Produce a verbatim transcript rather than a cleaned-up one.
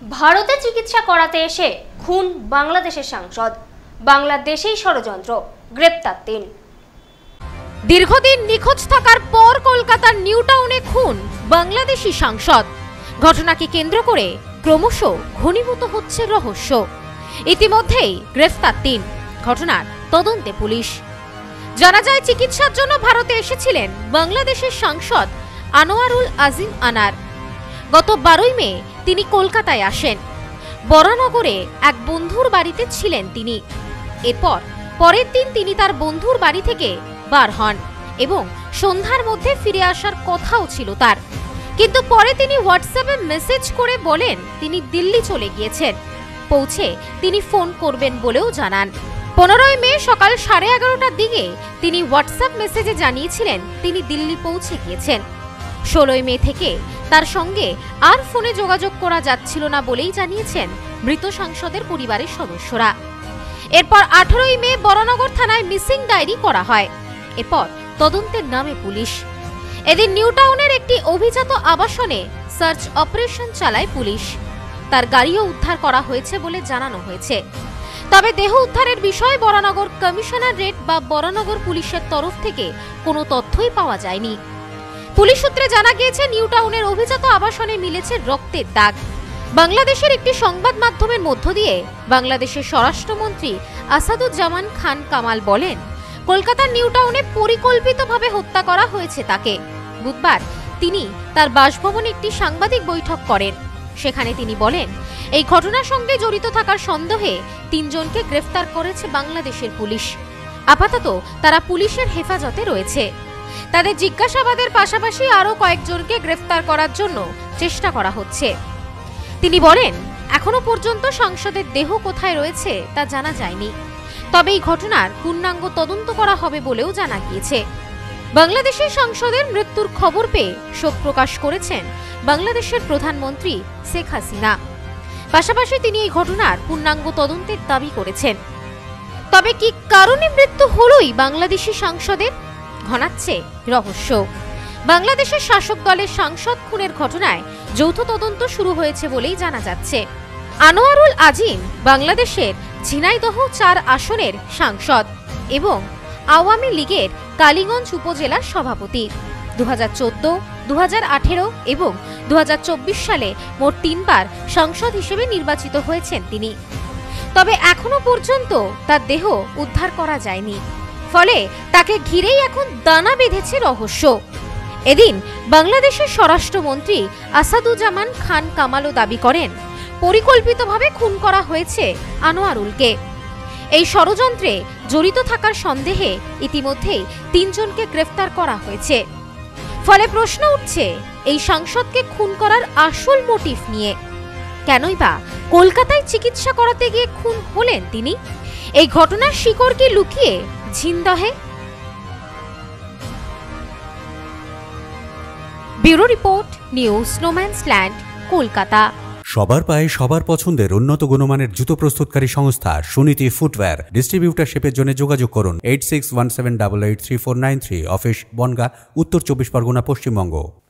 ভারতে চিকিৎসা করাতে এসে খুন বাংলাদেশের সাংসদ, বাংলাদেশেই ষড়যন্ত্র, গ্রেপ্তার তিন। দীর্ঘদিন নিখোঁজ থাকার পর কলকাতার নিউ টাউনে খুন বাংলাদেশি সাংসদ। ঘটনাকে কেন্দ্র করে ক্রমশ ঘনীভূত হচ্ছে রহস্য। ইতিমধ্যেই গ্রেফতার তিন। ঘটনার তদন্তে পুলিশ। জানা যায়, চিকিৎসার জন্য ভারতে এসেছিলেন বাংলাদেশের সাংসদ আনোয়ারুল আজিম আনার। গত বারোই মে তিনি কলকাতায় আসেন। বরানগরে এক বন্ধুর বাড়িতে ছিলেন তিনি। এরপর পরের দিন তিনি তার বন্ধুর বাড়ি থেকে বার হন এবং সন্ধ্যার মধ্যে ফিরে আসার কথাও ছিল তার। কিন্তু পরে তিনি হোয়াটসঅ্যাপে মেসেজ করে বলেন তিনি দিল্লি চলে গিয়েছেন। পৌঁছে তিনি ফোন করবেন বলেও জানান। পনেরোই মে সকাল সাড়ে এগারোটার দিকে তিনি হোয়াটসঅ্যাপ মেসেজে জানিয়েছিলেন তিনি দিল্লি পৌঁছে গিয়েছেন। ষোলোই মে থেকে তার সঙ্গে আর ফোনে যোগাযোগ করা যাচ্ছিল না বলেই জানিয়েছেন মৃত সাংসদের পরিবারের সদস্যরা। এরপর আঠারোই মে বরানগর থানায় মিসিং ডায়েরি করা হয়। এরপর তদন্তের নামে পুলিশ। এদিন নিউ টাউনের একটি অভিজাত আবাসনে সার্চ অপারেশন চালায় পুলিশ। তার গাড়িও উদ্ধার করা হয়েছে বলে জানানো হয়েছে। তবে দেহ উদ্ধারের বিষয়ে বরানগর কমিশনারেট বা বরানগর পুলিশের তরফ থেকে কোনো তথ্যই পাওয়া যায়নি। পুলিশ সূত্রে জানা গিয়েছে, নিউ টাউনের অভিজাত আবাসনে মিলেছে রক্তের দাগ। বাংলাদেশের একটি সংবাদ মাধ্যমের মধ্য দিয়ে বাংলাদেশের স্বরাষ্ট্রমন্ত্রী আসাদুজ্জামান খান কামাল বলেন, কলকাতার নিউ টাউনে পরিকল্পিতভাবে হত্যা করা হয়েছে তাকে। বুধবার তিনি তার বাসভবনে একটি সাংবাদিক বৈঠক করেন। সেখানে তিনি বলেন, এই ঘটনার সঙ্গে জড়িত থাকার সন্দেহে তিনজনকে গ্রেফতার করেছে বাংলাদেশের পুলিশ। আপাতত তারা পুলিশের হেফাজতে রয়েছে। তাদের জিজ্ঞাসাবাদের পাশাপাশি আরও কয়েকজনকে গ্রেফতার করার জন্য চেষ্টা করা হচ্ছে। তিনি বলেন, এখনো পর্যন্ত সাংসদের দেহ কোথায় রয়েছে তা জানা যায়নি। তবে এই ঘটনার পূর্ণাঙ্গ তদন্ত করা হবে বলেও জানা গিয়েছে। বাংলাদেশের সাংসদের মৃত্যুর খবর পেয়ে শোক প্রকাশ করেছেন বাংলাদেশের প্রধানমন্ত্রী শেখ হাসিনা। পাশাপাশি তিনি এই ঘটনার পূর্ণাঙ্গ তদন্তের দাবি করেছেন। তবে কি কারণে মৃত্যু হলোই বাংলাদেশি সাংসদের, ঘনাচ্ছে রহস্য। বাংলাদেশের শাসক দলের সাংসদ খুনের ঘটনায় যৌথ তদন্ত শুরু হয়েছে বলেই জানা যাচ্ছে। আনোয়ারুল আজিম বাংলাদেশের ঝিনাইদহ চার আসনের সাংসদ এবং আওয়ামী লীগের কালীগঞ্জ উপজেলার সভাপতি। দু হাজার চোদ্দ, দু হাজার আঠেরো এবং দু হাজার চব্বিশ সালে মোট তিনবার সাংসদ হিসেবে নির্বাচিত হয়েছেন তিনি। তবে এখনো পর্যন্ত তার দেহ উদ্ধার করা যায়নি। ফলে তাকে ঘিরেই এখন দানা বেঁধেছে রহস্য। এদিন বাংলাদেশের স্বরাষ্ট্রমন্ত্রী আসাদুজ্জামান খান কামালও দাবি করেন, পরিকল্পিতভাবে খুন করা হয়েছে আনোয়ারুলকে। এই ষড়যন্ত্রে জড়িত থাকার সন্দেহে ইতিমধ্যেই তিনজনকে গ্রেফতার করা হয়েছে। ফলে প্রশ্ন উঠছে, এই সাংসদকে খুন করার আসল মোটিভ নিয়ে। কেনই বা কলকাতায় চিকিৎসা করাতে গিয়ে খুন হলেন তিনি? এই ঘটনার শিকড় কি লুকিয়ে ঝিনদহে? Bureau report, news no man's land, Kolkata. সবার পায়ে সবার পছন্দের উন্নত গুণমানের জুতো প্রস্তুতকারী সংস্থা সুনীতি ফুটওয়্যার। ডিস্ট্রিবিউটারশিপের জন্য যোগাযোগ করুন eight six one seven double eight three four nine three. Office Bongaon, Uttar Chabbish Pargana, Paschimbanga.